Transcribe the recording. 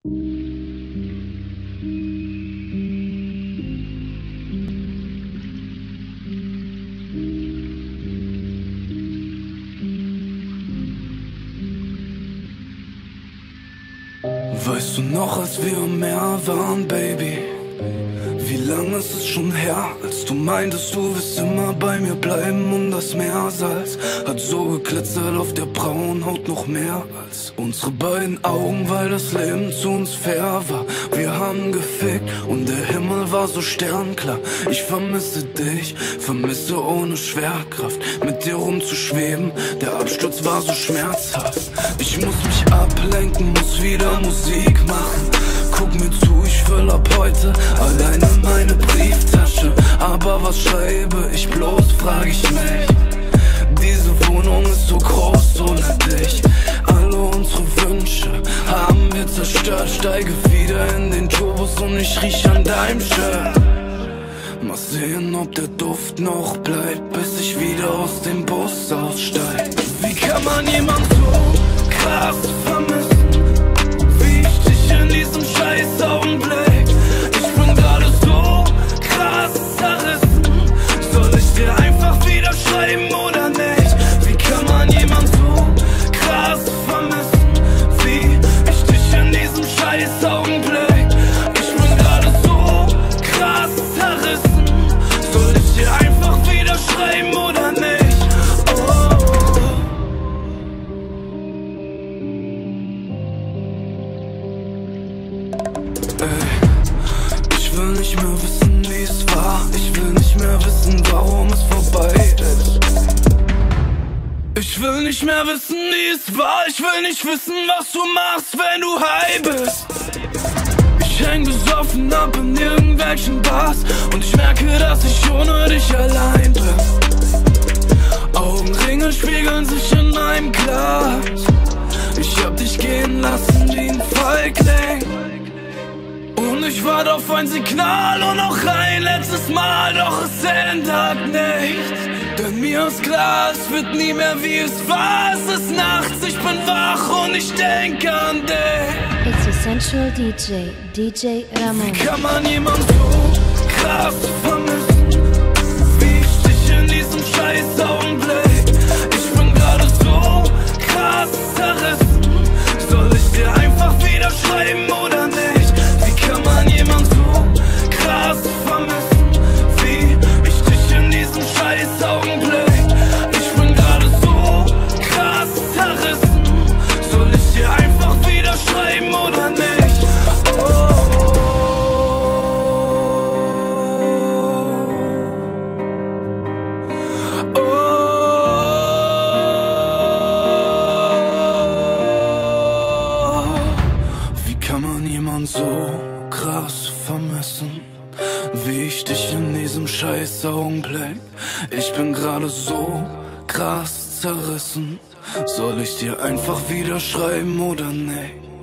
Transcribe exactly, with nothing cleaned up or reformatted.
Weißt du noch, als wir am Meer waren, Baby? Wie lange ist es schon her, als du meintest, du wirst immer bei mir bleiben. Und das Meersalz hat so geglitzert auf der braunen Haut, noch mehr als unsere beiden Augen, weil das Leben zu uns fair war. Wir haben gefickt und der Himmel war so sternklar. Ich vermisse dich, vermisse ohne Schwerkraft, mit dir rumzuschweben. Der Absturz war so schmerzhaft. Ich muss mich ablenken, muss wieder Musik machen. Guck mir zu, ich füll ab heute alleine meine Brieftasche. Aber was schreibe ich bloß, frag ich mich. Diese Wohnung ist so groß ohne dich. Alle unsere Wünsche haben wir zerstört. Steige wieder in den Turbos und ich riech an deinem Shirt. Mal sehen, ob der Duft noch bleibt, bis ich wieder aus dem Bus aussteig. Wie kann man jemand so krass vermissen? In diesem scheiß Augenblick, ich bin gerade so krass zerrissen. Soll ich dir einfach wieder schreiben oder nicht? Wie kann man jemand so krass vermissen, wie ich dich in diesem scheiß Augenblick? Ich bin gerade so krass zerrissen. Soll ich dir einfach wieder schreiben oder nicht? Oh. Ich will nicht mehr wissen, wie es war. Ich will nicht mehr wissen, warum es vorbei ist. Ich will nicht mehr wissen, wie es war. Ich will nicht wissen, was du machst, wenn du high bist. Ich häng besoffen ab in irgendwelchen Bars und ich merke, dass ich ohne dich allein bin. Augenringe spiegeln sich in einem Glas. Ich hab dich gehen lassen wie ein Feigling. Und ich warte auf ein Signal und noch ein letztes Mal, doch es ändert nichts. Denn mir ist klar, es wird nie mehr wie es war. Es ist nachts, ich bin wach und ich denke an dich. It's Essential D J, D J Ramon. Wie kann man jemand so krass vermissen, wie ich dich in diesem scheiß Augenblick? Ich bin gerade so krass zerrissen. Soll ich dir einfach wieder schreiben oder nicht? Kann man jemand so krass vermissen, wie ich dich in diesem scheiß Augenblick? Ich bin gerade so krass zerrissen. Soll ich dir einfach wieder schreiben oder nicht? Oh. Oh. Wie kann man jemand so krass vermissen, wie ich dich in diesem scheiß Augenblick? Ich bin gerade so krass zerrissen. Soll ich dir einfach wieder schreiben oder nicht?